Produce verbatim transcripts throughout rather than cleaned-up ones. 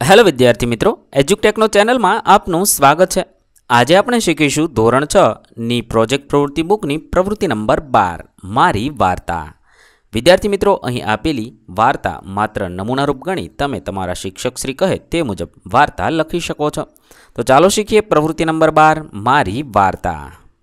Hello विद्यार्थी मित्रों, एज्युकटेकनो channel में आपનું स्वागत है। आज આપણે શીખીશું ધોરણ છ ની પ્રોજેક્ટ પ્રવૃત્તિ બુકની પ્રવૃત્તિ નંબર બાર મારી વાર્તા। વિદ્યાર્થી મિત્રો, અહીં આપેલી વાર્તા માત્ર નમૂનારૂપ ગણી તમે તમારા શિક્ષક શ્રી કહે તે મુજબ વાર્તા લખી શકો છો। તો ચાલો શીખીએ પ્રવૃત્તિ નંબર બાર મારી વાર્તા।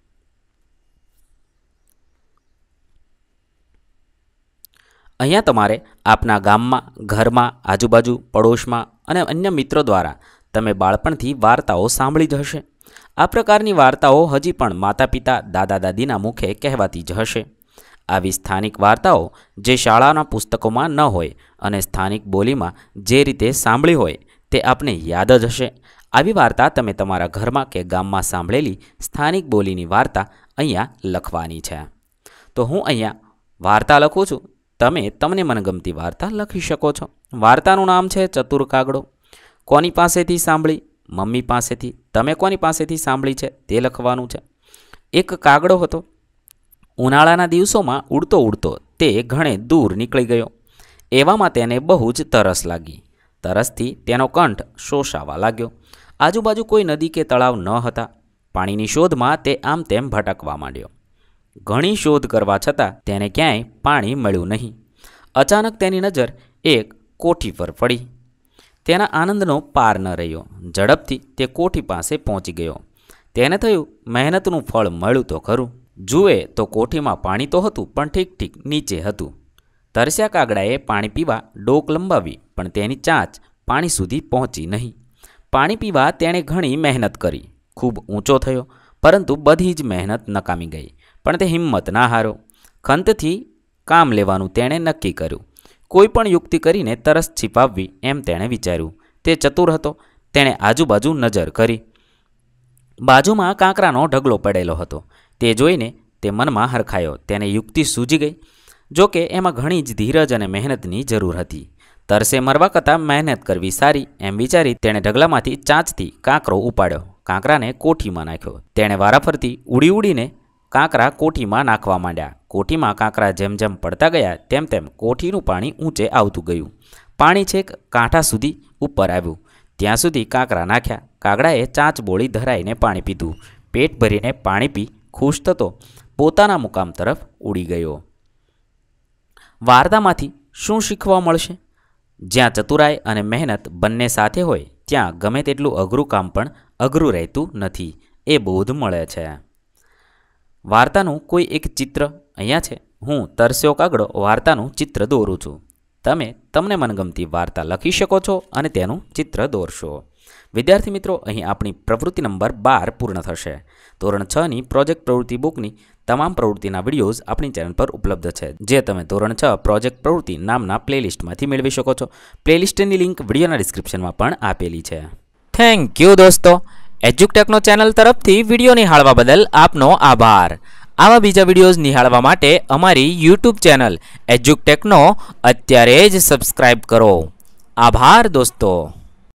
અહીંયા તમારે આપના ગામમાં, ઘરમાં, આજુબાજુ, પડોશમાં અને અન્ય મિત્રો દ્વારા તમે બાળપણથી વાર્તાઓ સાંભળી જ હશે। આ પ્રકારની વાર્તાઓ હજી પણ માતા પિતા, દાદા દાદીના મુખે કહેવાતી જ હશે। આવી સ્થાનિક વાર્તાઓ જે શાળાના પુસ્તકોમાં ન હોય અને સ્થાનિક બોલીમાં જે રીતે સાંભળી હોય તે આપને યાદ જ હશે। આવી વાર્તા તમે તમારા ઘરમાં કે ગામમાં સાંભળેલી સ્થાનિક બોલીની વાર્તા અહીંયા લખવાની છે। તો હું અહીંયા વાર્તા લખું છું, તમે તમને મનગમતી વાર્તા લખી શકો છો। વાર્તાનું નામ છે ચતુર કાગડો। કોની પાસેથી સાંભળી? મમ્મી પાસેથી। તમે કોની પાસેથી સાંભળી છે તે લખવાનું છે। એક કાગડો હતો। ઉનાળાના દિવસોમાં ઉડતો ઉડતો તે ઘણે દૂર નીકળી ગયો। એવામાં તેને બહુ જ તરસ લાગી। તરસથી તેનો કંઠ શોષાવા લાગ્યો। આજુબાજુ કોઈ નદી કે તળાવ ન હતા। પાણીની શોધમાં તે આમ તેમ ભટકવા માંડ્યો। ઘણી શોધ કરવા છતાં તેને ક્યાંય પાણી મળ્યું નહીં। અચાનક તેની નજર એક કોઠી પર પડી। તેના આનંદનો પાર ન રહ્યો। ઝડપથી તે કોઠી પાસે પહોંચી ગયો। તેને થયું, મહેનતનું ફળ મળ્યું તો ખરું। જુએ તો કોઠીમાં પાણી તો હતું, પણ ઠીક ઠીક નીચે હતું। તરસ્યા કાગડાએ પાણી પીવા ડોક લંબાવી, પણ તેની ચાંચ પાણી સુધી પહોંચી નહીં। પાણી પીવા તેણે ઘણી મહેનત કરી, ખૂબ ઊંચો થયો, પરંતુ બધી જ મહેનત નકામી ગઈ। પણ તે હિંમત ના હાર્યો। ખંતથી કામ લેવાનું તેણે નક્કી કર્યું। કોઈ પણ યુક્તિ કરીને તરસ છીપાવવી એમ તેણે વિચાર્યું। તે ચતુર હતો। તેણે આજુબાજુ નજર કરી। બાજુમાં કાંકરાનો ઢગલો પડેલો હતો। તે જોઈને તે મનમાં હરખાયો। તેને યુક્તિ સૂજી ગઈ। જો કે એમાં ઘણી જ ધીરજ અને મહેનતની જરૂર હતી। તરસે મરવા કરતાં મહેનત કરવી સારી એમ વિચારી તેણે ઢગલામાંથી ચાંચથી કાંકરો ઉપાડ્યો। કાંકરાને કોઠીમાં નાખ્યો। તેણે વારાફરતી ઉડી ઉડીને કાંકરા કોઠીમાં નાખવા માંડ્યા। કોઠીમાં કાંકરા જેમ જેમ પડતા ગયા તેમ તેમ કોઠીનું પાણી ઊંચે આવતું ગયું। પાણી છેક કાંઠા સુધી ઉપર આવ્યું। ત્યાં સુધી કાંકરા નાખ્યા। કાગડાએ ચાંચ બોળી ધરાઈને પાણી પીધું। પેટ ભરીને પાણી પી ખુશ થતો પોતાના મુકામ તરફ ઉડી ગયો। વાર્તામાંથી શું શીખવા મળશે? જ્યાં ચતુરાઈ અને મહેનત બંને સાથે હોય ત્યાં ગમે તેટલું અઘરું કામ પણ અઘરું રહેતું નથી, એ બોધ મળે છે। વાર્તાનું કોઈ એક ચિત્ર અહીંયા છે। હું તરસ્યો કાગડો વાર્તાનું ચિત્ર દોરું છું। તમે તમને મનગમતી વાર્તા લખી શકો છો અને તેનું ચિત્ર દોરશો। વિદ્યાર્થી મિત્રો, અહીં આપણી પ્રવૃત્તિ નંબર બાર પૂર્ણ થશે। ધોરણ છ ની પ્રોજેક્ટ પ્રવૃત્તિ બુકની તમામ પ્રવૃત્તિના વિડીયોઝ આપણી ચેનલ પર ઉપલબ્ધ છે, જે તમે ધોરણ છ પ્રોજેક્ટ પ્રવૃત્તિ નામના પ્લેલિસ્ટમાંથી મેળવી શકો છો। પ્લેલિસ્ટની લિંક વિડીયોના ડિસ્ક્રિપ્શનમાં પણ આપેલી છે। થેન્ક યુ દોસ્તો। એજ્યુકટેકનો ચેનલ તરફથી વિડીયો નિહાળવા બદલ આપનો આભાર। આવા બીજા વિડીયોઝ નિહાળવા માટે અમારી યુટ્યુબ ચેનલ એજ્યુકટેકનો અત્યારે જ સબસ્ક્રાઇબ કરો। આભાર દોસ્તો।